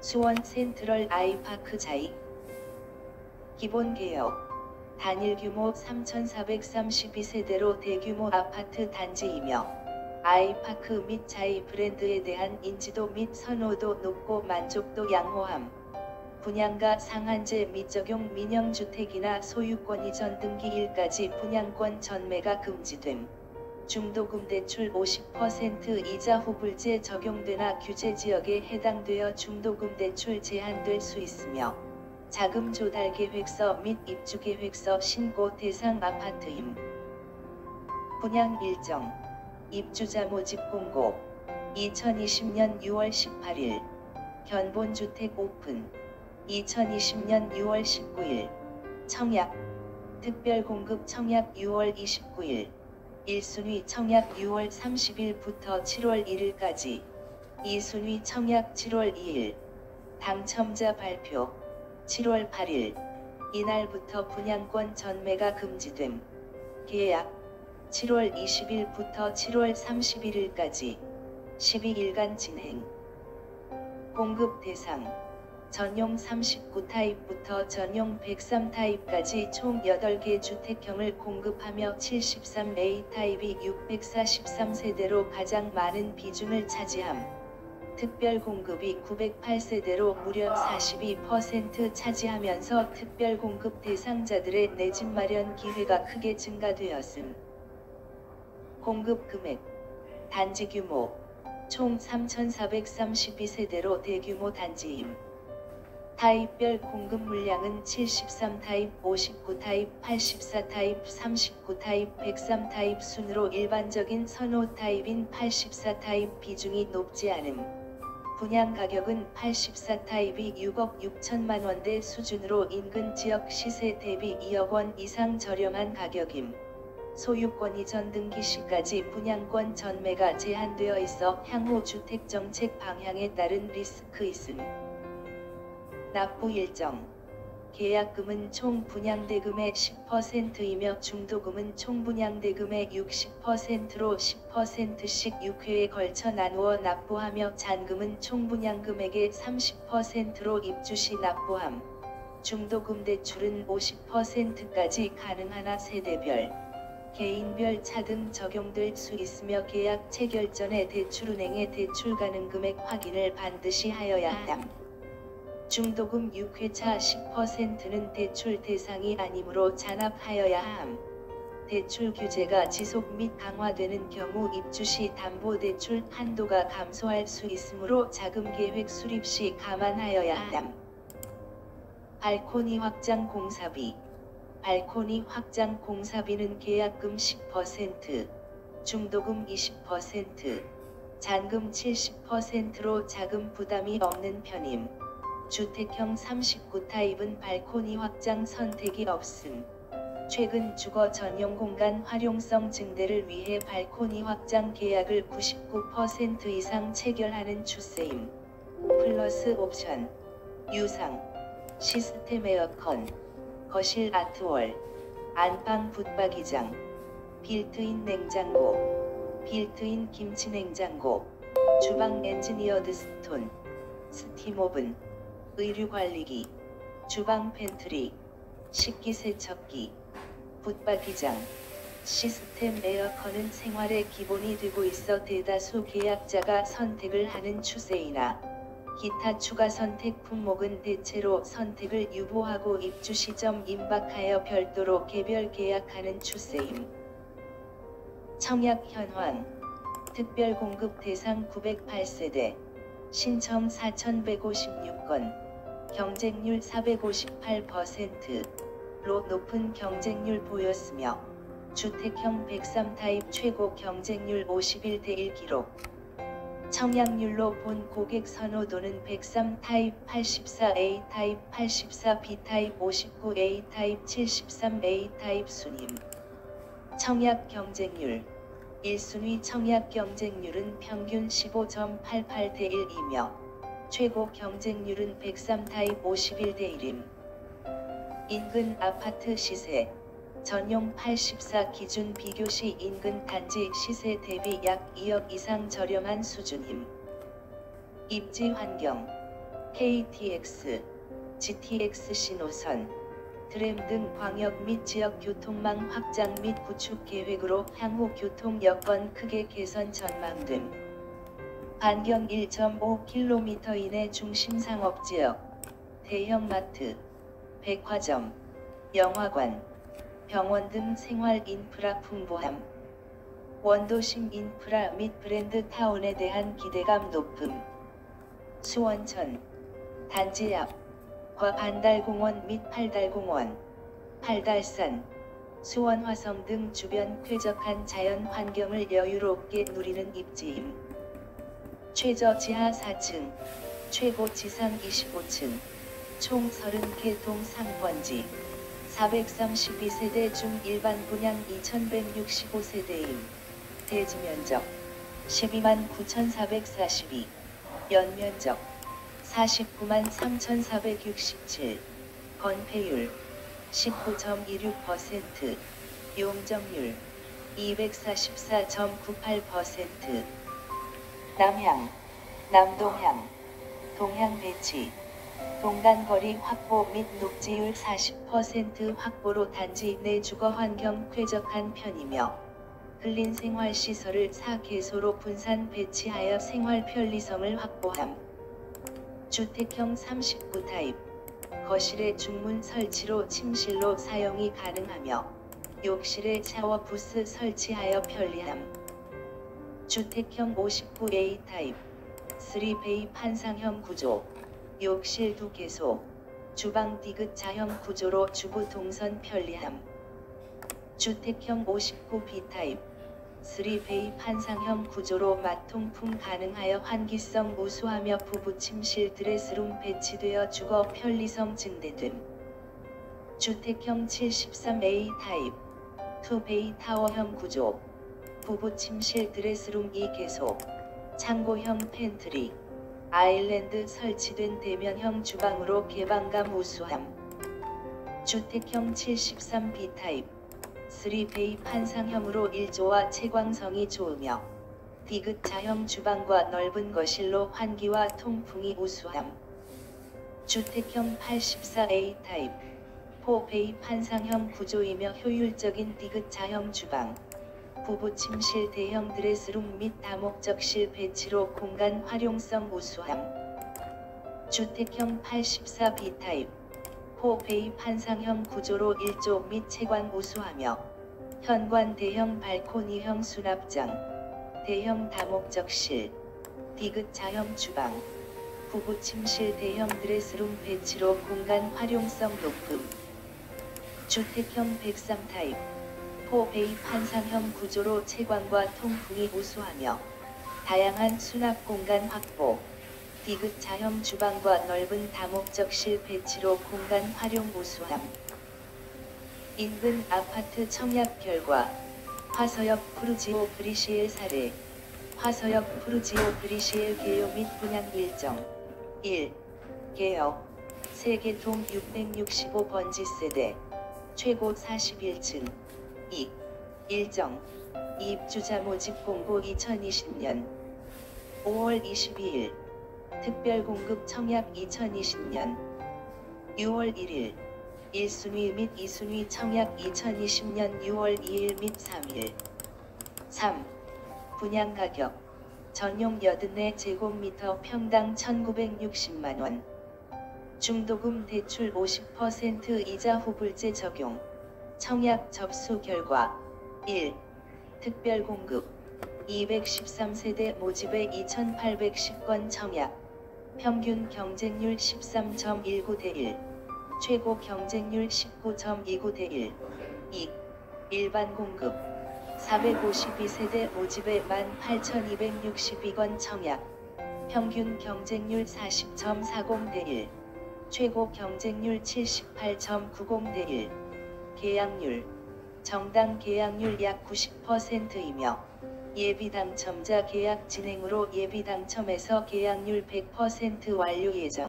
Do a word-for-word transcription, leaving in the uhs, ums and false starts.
수원 센트럴 아이파크 자이 기본 개역 단일 규모 삼천사백삼십이 세대로 대규모 아파트 단지이며 아이파크 및 자이 브랜드에 대한 인지도 및 선호도 높고 만족도 양호함. 분양가 상한제 미적용 민영주택이나 소유권 이전 등기 일까지 분양권 전매가 금지됨. 중도금 대출 오십 퍼센트 이자 후불제 적용되나 규제지역에 해당되어 중도금 대출 제한될 수 있으며 자금 조달 계획서 및 입주 계획서 신고 대상 아파트임. 분양 일정 입주자 모집 공고 이천이십 년 유월 십팔일 견본주택 오픈 이천이십 년 유월 십구일 청약 특별공급 청약 유월 이십구일 일 순위 청약 유월 삼십일부터 칠월 일일까지 이 순위 청약 칠월 이일 당첨자 발표 칠월 팔일 이날부터 분양권 전매가 금지됨. 계약 칠월 이십일부터 칠월 삼십일일까지 십이 일간 진행. 공급 대상 전용 삼십구 타입부터 전용 백삼 타입까지 총 여덟 개 주택형을 공급하며 칠십삼 에이 타입이 육백사십삼 세대로 가장 많은 비중을 차지함. 특별 공급이 구백팔 세대로 무려 사십이 퍼센트 차지하면서 특별 공급 대상자들의 내 집 마련 기회가 크게 증가되었음. 공급 금액 단지 규모 총 삼천사백삼십이 세대로 대규모 단지임. 타입별 공급 물량은 칠십삼 타입, 오십구 타입, 팔십사 타입, 삼십구 타입, 백삼 타입 순으로 일반적인 선호 타입인 팔십사 타입 비중이 높지 않음. 분양 가격은 팔십사 타입이 육억 육천만 원대 수준으로 인근 지역 시세 대비 이억 원 이상 저렴한 가격임. 소유권 이전 등기 시까지 분양권 전매가 제한되어 있어 향후 주택정책 방향에 따른 리스크 있음. 납부 일정 계약금은 총 분양대금의 십 퍼센트이며 중도금은 총 분양대금의 육십 퍼센트로 십 퍼센트씩 육 회에 걸쳐 나누어 납부하며 잔금은 총 분양금액의 삼십 퍼센트로 입주시 납부함. 중도금 대출은 오십 퍼센트까지 가능하나 세대별, 개인별 차등 적용될 수 있으며 계약 체결 전에 대출은행의 대출 가능 금액 확인을 반드시 하여야 함. 중도금 육 회차 십 퍼센트는 대출 대상이 아니므로 잔압하여야 함. 대출 규제가 지속 및 강화되는 경우 입주시 담보대출 한도가 감소할 수 있으므로 자금계획 수립 시 감안하여야 함. 발코니 확장 공사비 발코니 확장 공사비는 계약금 십 퍼센트, 중도금 이십 퍼센트, 잔금 칠십 퍼센트로 자금 부담이 없는 편임. 주택형 삼십구 타입은 발코니 확장 선택이 없음. 최근 주거 전용 공간 활용성 증대를 위해 발코니 확장 계약을 구십구 퍼센트 이상 체결하는 추세임. 플러스 옵션, 유상, 시스템 에어컨, 거실 아트월, 안방 붙박이장, 빌트인 냉장고, 빌트인 김치 냉장고, 주방 엔지니어드 스톤, 스팀 오븐, 의류관리기, 주방 팬트리, 식기세척기, 붙박이장, 시스템 에어컨은 생활의 기본이 되고 있어 대다수 계약자가 선택을 하는 추세이나 기타 추가 선택 품목은 대체로 선택을 유보하고 입주 시점 임박하여 별도로 개별 계약하는 추세임. 청약 현황 특별 공급 대상 구백팔 세대 신청 사천백오십육 건 경쟁률 사백오십팔 퍼센트로 높은 경쟁률 보였으며 주택형 백삼 타입 최고 경쟁률 오십일 대 일 기록. 청약률로 본 고객 선호도는 백삼 타입, 팔십사 에이 타입, 팔십사 비 타입, 오십구 에이 타입, 칠십삼 에이 타입 순임. 청약 경쟁률 일 순위 청약 경쟁률은 평균 십오 점 팔팔 대 일이며 최고 경쟁률은 백삼 타입 오십일 대 일임. 인근 아파트 시세 전용 팔십사 기준 비교시 인근 단지 시세 대비 약 이억 이상 저렴한 수준임. 입지 환경 케이티엑스, 지티엑스씨 노선, 트램 등 광역 및 지역 교통망 확장 및 구축 계획으로 향후 교통 여건 크게 개선 전망됨. 반경 일 점 오 킬로미터 이내 중심 상업지역, 대형 마트, 백화점, 영화관, 병원 등 생활 인프라 풍부함. 원도심 인프라 및 브랜드 타운에 대한 기대감 높음. 수원천, 단지 앞, 과 반달공원 및 팔달공원, 팔달산, 수원화성 등 주변 쾌적한 자연 환경을 여유롭게 누리는 입지임. 최저 지하 사 층, 최고 지상 이십오 층, 총 서른 개 동상권지, 사백삼십이 세대 중 일반 분양 이천백육십오 세대임. 대지면적 십이만 구천사백사십이, 연면적 사십구만 삼천사백육십칠, 건폐율 십구 점 이육 퍼센트, 용적률 이백사십사 점 구팔 퍼센트. 남향, 남동향, 동향 배치, 동간거리 확보 및 녹지율 사십 퍼센트 확보로 단지 내 주거환경 쾌적한 편이며 근린 생활시설을 사 개소로 분산 배치하여 생활 편리성을 확보함. 주택형 삼십구 타입, 거실에 중문 설치로 침실로 사용이 가능하며 욕실에 샤워 부스 설치하여 편리함. 주택형 오십구 에이 타입, 삼 베이 판상형 구조, 욕실 두 개소, 주방 디귿 자형 구조로 주부 동선 편리함. 주택형 오십구 비 타입, 삼 베이 판상형 구조로 맞통풍 가능하여 환기성 우수하며 부부 침실 드레스룸 배치되어 주거 편리성 증대됨. 주택형 칠십삼 에이 타입, 이 베이 타워형 구조, 부부 침실 드레스룸 이 개소, 창고형 팬트리, 아일랜드 설치된 대면형 주방으로 개방감 우수함. 주택형 칠십삼 비 타입, 삼 베이 판상형으로 일조와 채광성이 좋으며 디귿 자형 주방과 넓은 거실로 환기와 통풍이 우수함. 주택형 팔십사 에이 타입, 사 베이 판상형 구조이며 효율적인 디귿 자형 주방, 부부 침실 대형 드레스룸 및 다목적실 배치로 공간 활용성 우수함. 주택형 팔십사 비 타입, 사 베이 판상형 구조로 일조 및 채광 우수하며 현관 대형 발코니형 수납장, 대형 다목적실, 디귿 자형 주방, 부부 침실 대형 드레스룸 배치로 공간 활용성 높음. 주택형 백삼 타입, 사 베이 판상형 구조로 채광과 통풍이 우수하며 다양한 수납 공간 확보, 디귿 자형 주방과 넓은 다목적실 배치로 공간 활용 우수함. 인근 아파트 청약 결과 화서역 푸르지오 브리시엘 사례. 화서역 푸르지오 브리시엘 개요 및 분양 일정. 일. 개역 세개동 육백육십오 번지 세대, 최고 사십일 층. 이. 일정 입주자 모집 공고 이천이십 년 오월 이십이일, 특별 공급 청약 이천이십 년 유월 일일, 일 순위 및 이 순위 청약 이천이십 년 유월 이일 및 삼일. 삼. 분양 가격 전용 팔십사 제곱미터 평당 천구백육십만 원. 중도금 대출 오십 퍼센트 이자 후불제 적용. 청약 접수 결과 일. 특별 공급 이백십삼 세대 모집에 이천팔백십 건 청약, 평균 경쟁률 십삼 점 일구 대 일, 최고 경쟁률 십구 점 이구 대 일. 이. 일반 공급 사백오십이 세대 모집에 만 팔천이백육십이 건 청약, 평균 경쟁률 사십 점 사공 대 일, 최고 경쟁률 칠십팔 점 구공 대 일. 계약률 정당 계약률 약 구십 퍼센트이며 예비 당첨자 계약 진행으로 예비 당첨에서 계약률 백 퍼센트 완료 예정.